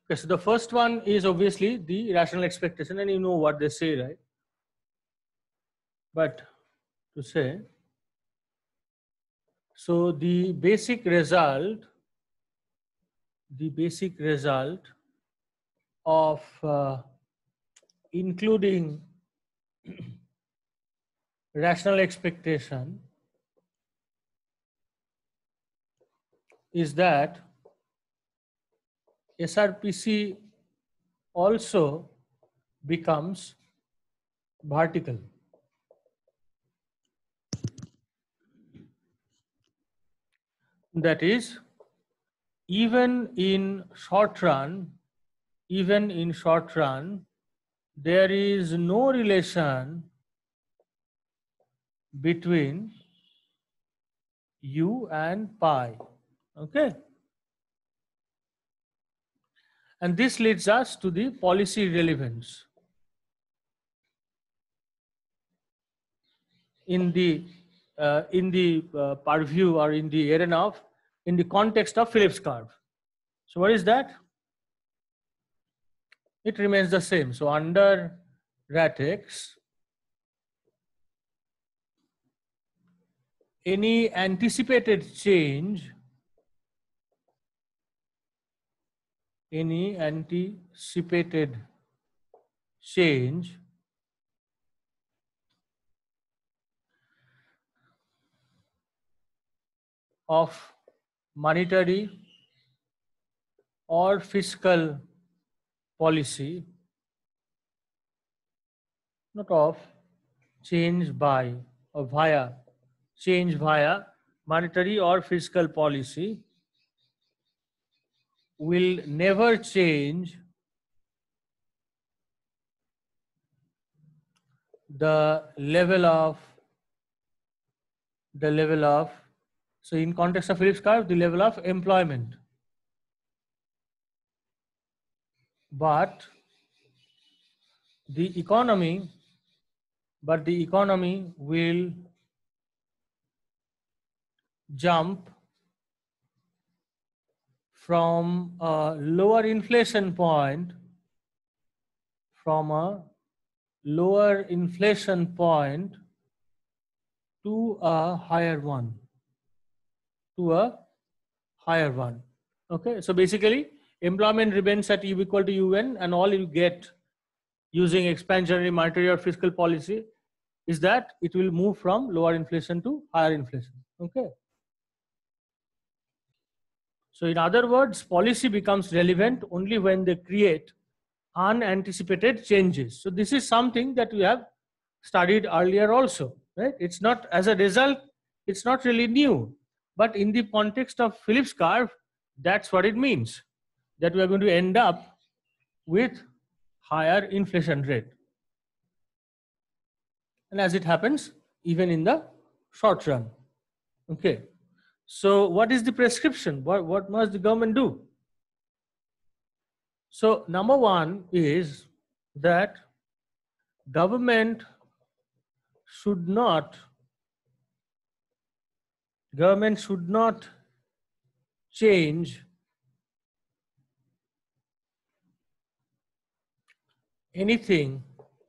Okay, so the first one is obviously the rational expectation, and you know what they say, right? But to say, so the basic result of including rational expectation is that SRPC also becomes vertical. That is, even in short run, there is no relation between u and pi. Okay. And this leads us to the policy relevance. In the purview or in the arena of, in the context of Phillips curve. So what is that? It remains the same. So under RATX, any anticipated change of monetary or fiscal policy, not of, change by or via, change via monetary or fiscal policy will never change the level of, so in context of Phillips curve, the level of employment. But the economy will jump from a lower inflation point, to a higher one. Okay, so basically employment remains at U equal to UN, and all you get using expansionary monetary or fiscal policy is that it will move from lower inflation to higher inflation. Okay. So in other words, policy becomes relevant only when they create unanticipated changes. So this is something that we have studied earlier also, right? It's not, as a result, it's not really new, but in the context of Phillips curve, that's what it means, that we are going to end up with higher inflation rate. And as it happens, even in the short run. Okay. So what is the prescription? What must the government do? So number one is that government should not change anything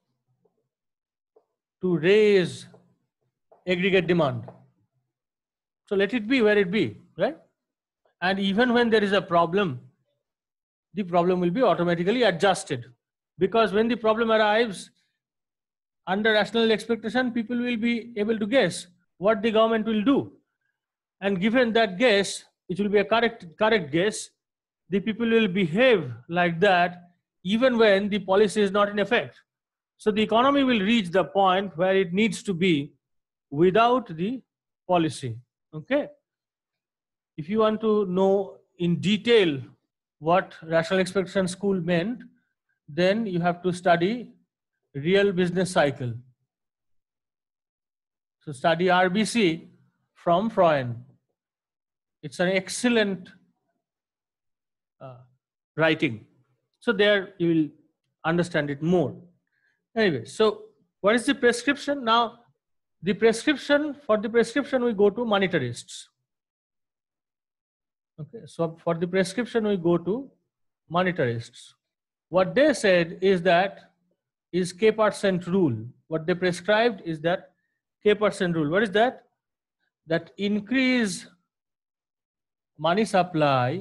to raise aggregate demand. So let it be where it be, right? And even when there is a problem, the problem will be automatically adjusted, because when the problem arrives under rational expectation, people will be able to guess what the government will do, and given that guess, it will be a correct guess, the people will behave like that even when the policy is not in effect. So the economy will reach the point where it needs to be without the policy. Okay. If you want to know in detail what rational expectation school meant, then you have to study real business cycle. So study RBC from Freund. It's an excellent writing. So there you will understand it more. Anyway, so what is the prescription? Now, for the prescription we go to monetarists. Okay, so for the prescription we go to monetarists. What they said is that is K% rule. What they prescribed is that K% rule. What is that? That increase money supply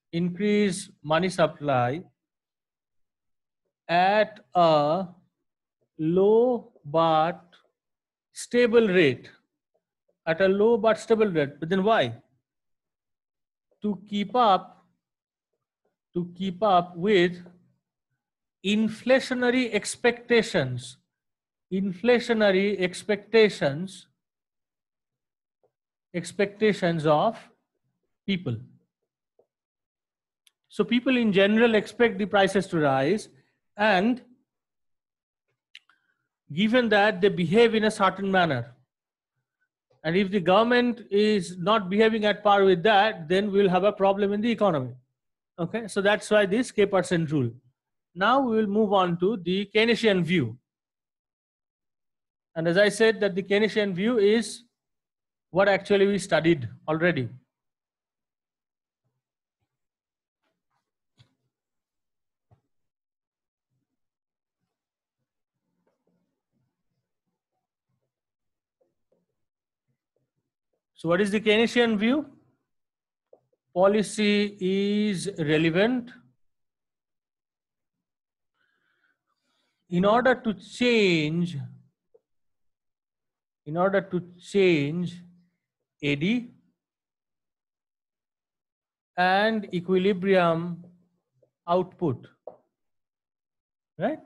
at a low but stable rate. At a low but stable rate. But then why? To keep up with inflationary expectations of people. So people in general expect the prices to rise, and given that they behave in a certain manner, and if the government is not behaving at par with that, then we'll have a problem in the economy. Okay, so that's why this K% rule. Now we will move on to the Keynesian view. And as I said, that the Keynesian view is what actually we studied already. So what is the Keynesian view? Policy is relevant in order to change AD and equilibrium output, right?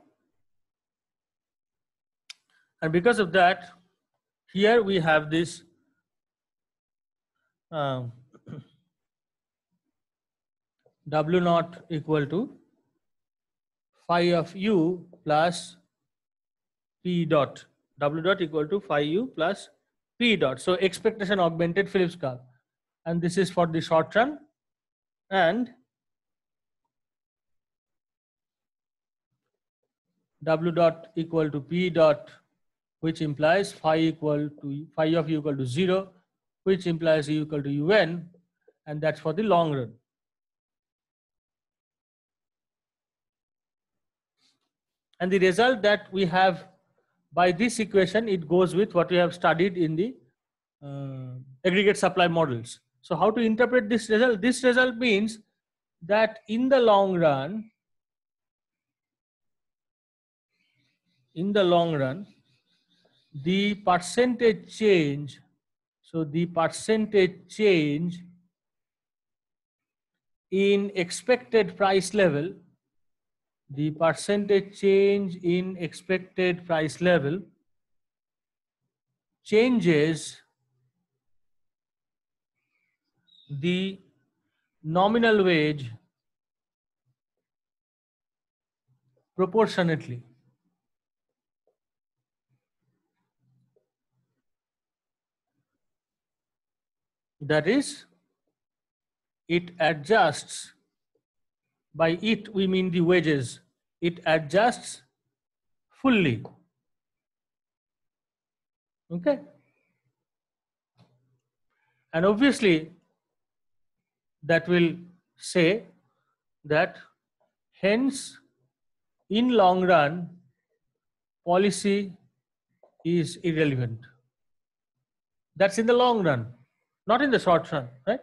And because of that, here we have this W naught equal to phi of u plus P dot. W dot equal to phi u plus P dot. So expectation augmented Phillips curve. And this is for the short run. And W dot equal to P dot, which implies phi of u equal to 0, which implies u equal to un, and that's for the long run. And the result that we have by this equation, it goes with what we have studied in the aggregate supply models. So how to interpret this result? This result means that in the long run, the percentage change, so the percentage change in expected price level, the percentage change in expected price level changes the nominal wage proportionately. That is, it adjusts, by it we mean the wages, it adjusts fully. Okay? And obviously, that will say that hence in long run, policy is irrelevant. That's in the long run, not in the short run, right?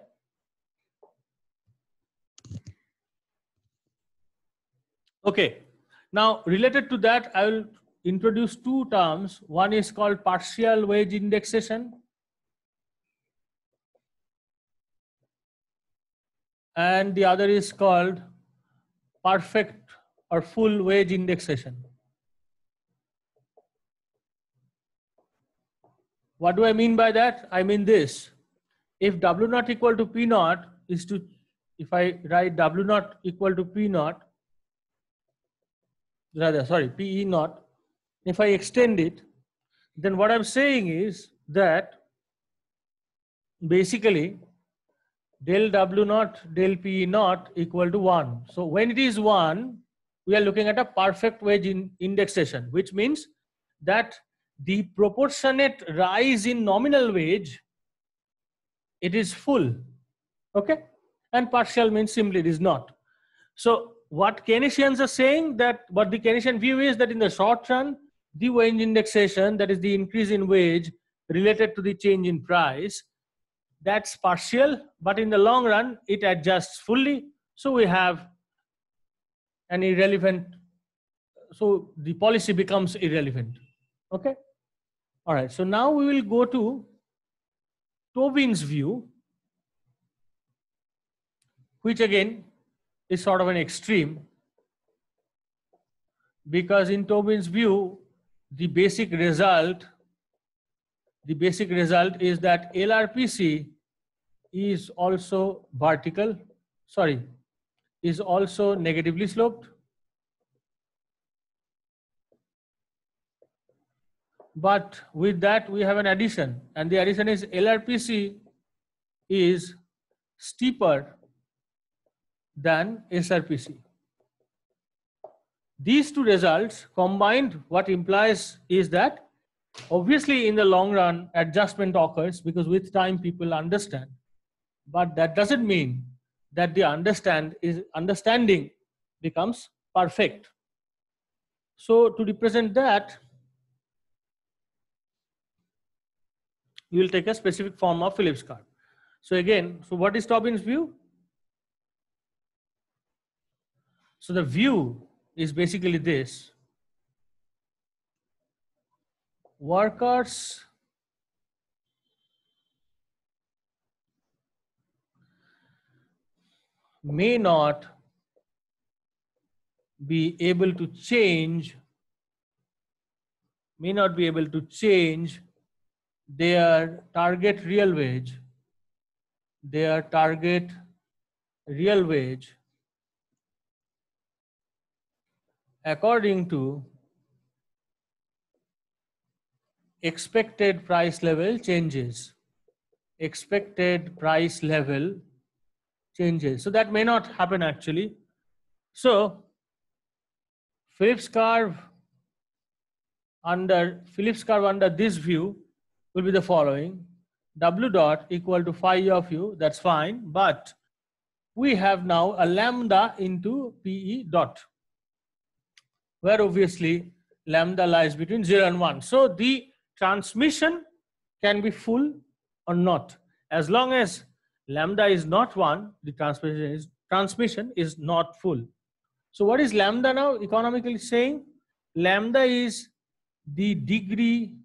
Okay, now related to that, I will introduce two terms. One is called partial wage indexation, and the other is called perfect or full wage indexation. What do I mean by that? I mean this: if W naught equal to P naught is to, if I write W naught equal to P naught, PE naught, if I extend it, then what I'm saying is that basically del W naught del PE naught equal to 1. So when it is 1, we are looking at a perfect wage indexation, which means that the proportionate rise in nominal wage, it is full. Okay? And partial means simply it is not. So what Keynesians are saying, that what the Keynesian view is that in the short run, the wage indexation, that is the increase in wage related to the change in price, that's partial, but in the long run, it adjusts fully. So we have an irrelevant, so the policy becomes irrelevant. Okay. All right. So now we will go to Tobin's view, which again is sort of an extreme, because in Tobin's view, the basic result is that LRPC is also vertical, sorry, is also negatively sloped. But with that, we have an addition, and the addition is LRPC is steeper than SRPC. These two results combined, what implies is that obviously in the long run adjustment occurs, because with time people understand, but that doesn't mean that the understanding becomes perfect. So to represent that, you will take a specific form of Phillips curve. So again, so what is Tobin's view? So the view is basically this: workers may not be able to change their target real wage according to expected price level changes. So that may not happen actually. So Phillips curve under this view will be the following: W dot equal to phi of u, that's fine, but we have now a lambda into PE dot, where obviously lambda lies between 0 and 1. So the transmission can be full or not. As long as lambda is not 1, the transmission is not full. So what is lambda now economically saying? Lambda is the degree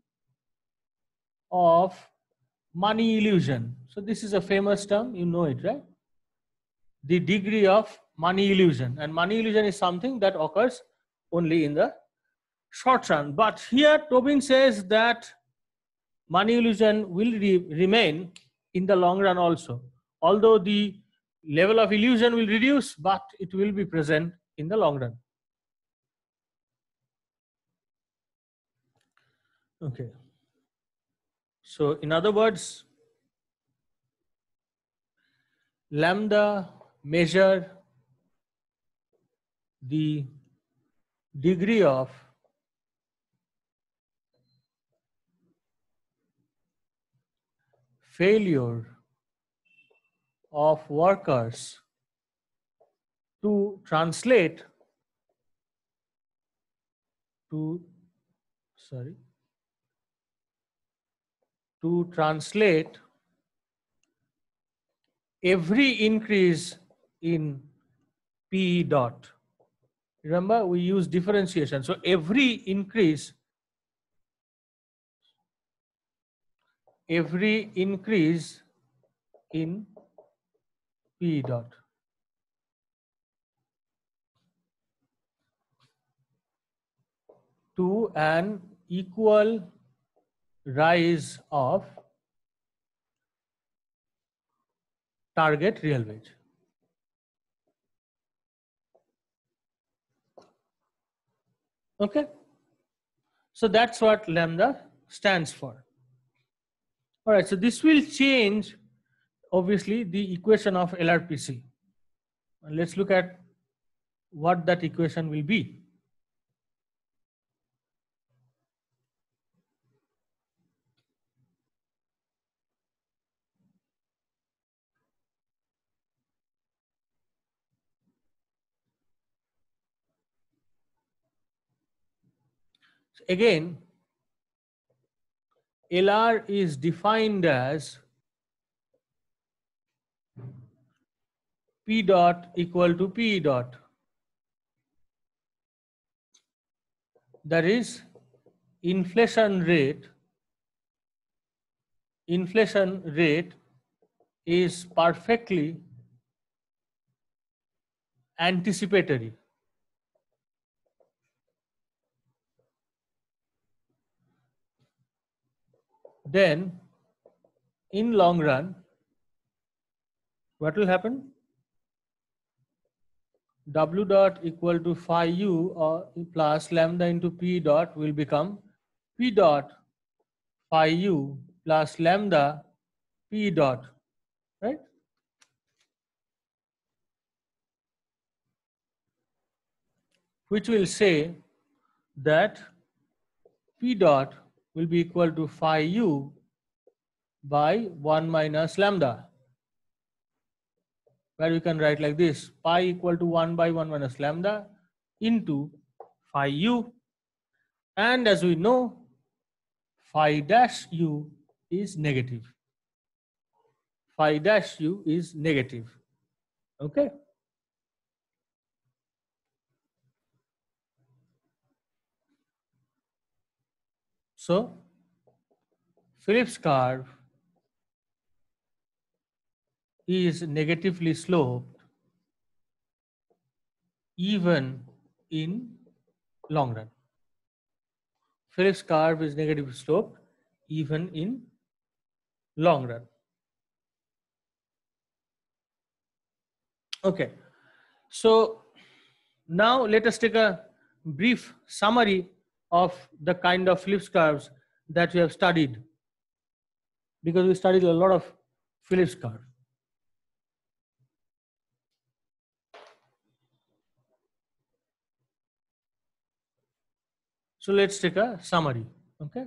of money illusion. So this is a famous term, you know it, right? The degree of money illusion. And money illusion is something that occurs only in the short run. But here Tobin says that money illusion will remain in the long run also. Although the level of illusion will reduce, but it will be present in the long run. Okay. So in other words, lambda measure the degree of failure of workers to translate every increase in P dot. Remember, we use differentiation. So every increase in P dot to an equal rise of target real wage. Okay. So that's what lambda stands for. All right. So this will change, obviously, the equation of LRPC. And let's look at what that equation will be. So again, LR is defined as P dot equal to P dot. That is inflation rate is perfectly anticipatory. Then in long run, what will happen? W dot equal to phi u or plus lambda into P dot will become P dot phi u plus lambda P dot, right? Which will say that P dot will be equal to phi u by 1 minus lambda, where we can write like this: pi equal to 1 by 1 minus lambda into phi u. And as we know, phi dash u is negative. Phi dash u is negative. Okay. So Phillips curve is negatively sloped even in long run. Phillips curve is negatively sloped even in long run. Okay. So now let us take a brief summary of the kind of Phillips curves that we have studied, because we studied a lot of Phillips curve. So let's take a summary. Okay.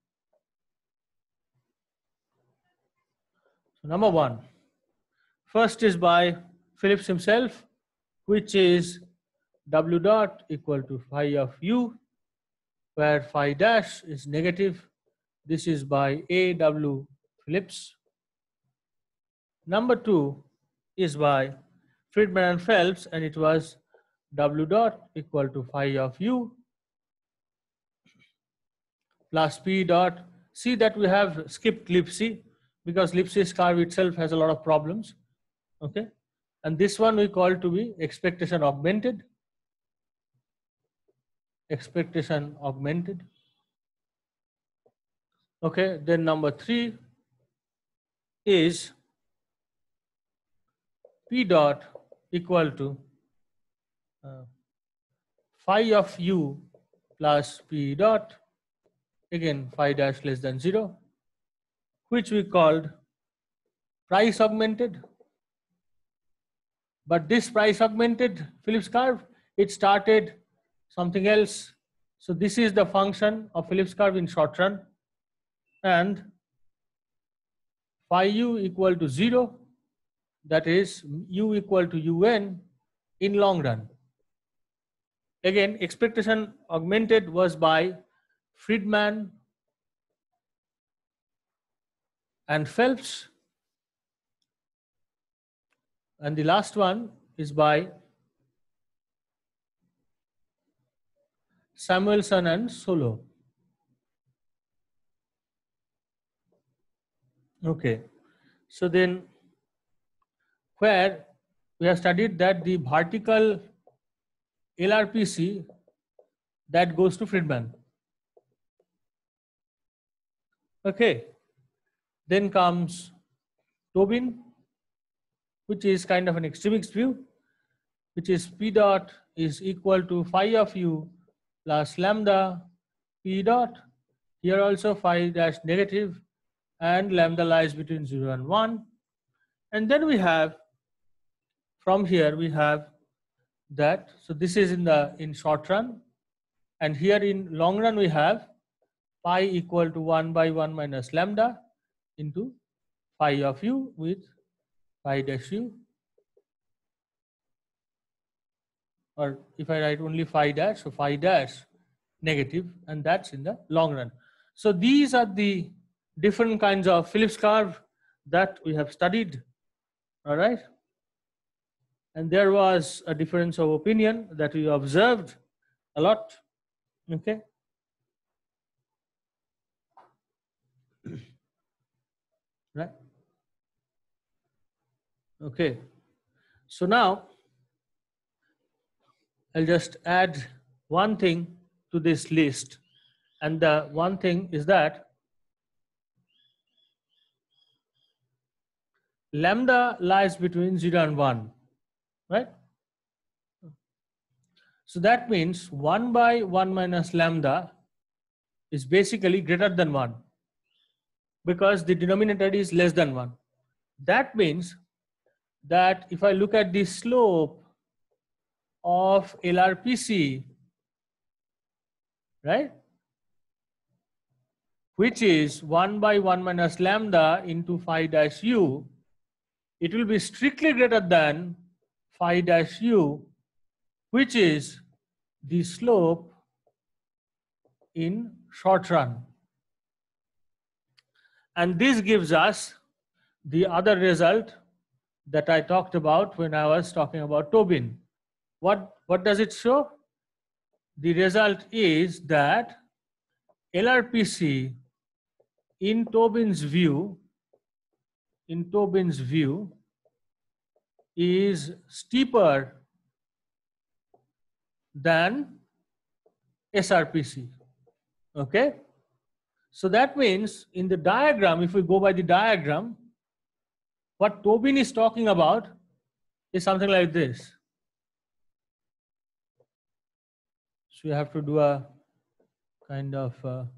So number one, first is by Phillips himself, which is W dot equal to phi of u, where phi dash is negative. This is by A.W. Phillips. Number two is by Friedman and Phelps, and it was W dot equal to phi of u plus P dot. See that we have skipped Lipsy, because Lipsy's curve itself has a lot of problems. Okay. And this one we call to be expectation augmented. Expectation augmented. Okay. Then number three is P dot equal to phi of u plus P dot, again phi dash less than 0, which we called price augmented. But this price augmented Phillips curve, it started something else. So this is the function of Phillips curve in short run, and phi u equal to 0, that is u equal to un in long run. Again, expectation augmented was by Friedman and Phelps, and the last one is by Samuelson and Solow. Okay, so then where we have studied that the vertical LRPC that goes to Friedman. Okay, then comes Tobin, which is kind of an extremist view, which is P dot is equal to phi of u plus lambda P dot. Here also phi dash negative, and lambda lies between 0 and 1. And then we have, from here we have that, so this is in short run, and here in long run we have pi equal to 1 by 1 minus lambda into phi of u with phi dash u, or if I write only phi dash, so phi dash negative, and that's in the long run. So these are the different kinds of Phillips curve that we have studied. All right. And there was a difference of opinion that we observed a lot. Okay. Right. Okay. So now I'll just add one thing to this list. And the one thing is that lambda lies between 0 and 1, right? So that means 1 by 1 minus lambda is basically greater than 1 because the denominator is less than 1. That means that if I look at the slope of LRPC, right, which is 1 by 1 minus lambda into phi dash u, it will be strictly greater than phi dash u, which is the slope in short run. And this gives us the other result that I talked about when I was talking about Tobin. What does it show? The result is that LRPC in Tobin's view is steeper than SRPC. Okay. So that means in the diagram, if we go by the diagram, what Tobin is talking about is something like this. So you have to do a kind of,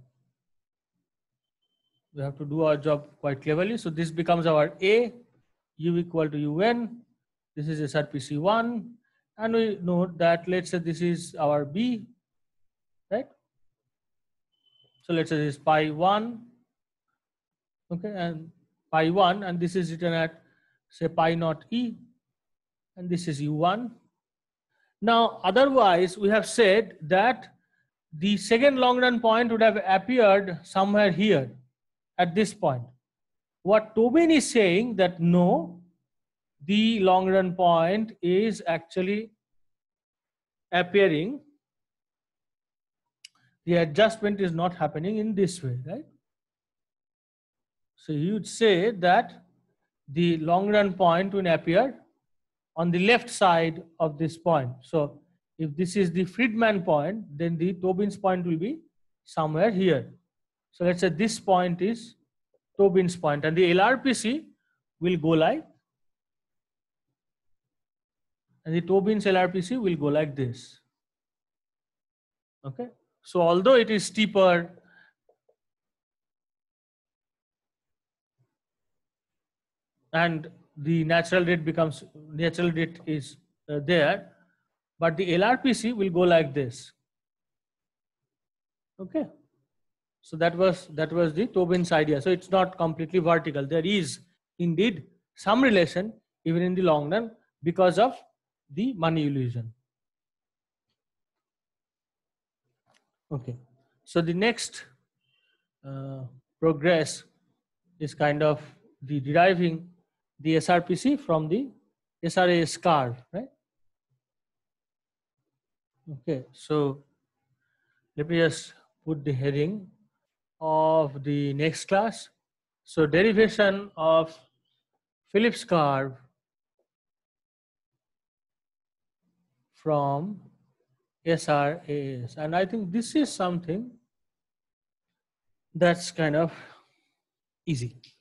we have to do our job quite cleverly. So this becomes our A, U equal to UN. This is SRPC1. And we note that, let's say this is our B, right? So let's say this is pi 1. Okay, and pi 1, and this is written at say pi naught E, and this is U1. Now, otherwise, we have said that the second long run point would have appeared somewhere here at this point. What Tobin is saying that no, the long run point is actually appearing. The adjustment is not happening in this way, right? So you would say that the long run point will appear on the left side of this point. So if this is the Friedman point, then the Tobin's point will be somewhere here. So let's say this point is Tobin's point, and the LRPC will go like, and the Tobin's LRPC will go like this. Okay. So although it is steeper, and the natural rate is there, but the LRPC will go like this. Okay. So that was the Tobin's idea. So it's not completely vertical. There is indeed some relation even in the long run because of the money illusion. Okay. So the next progress is kind of the deriving the SRPC from the SRAS curve, right? Okay. So let me just put the heading of the next class. So derivation of Phillips curve from SRAS. And I think this is something that's kind of easy.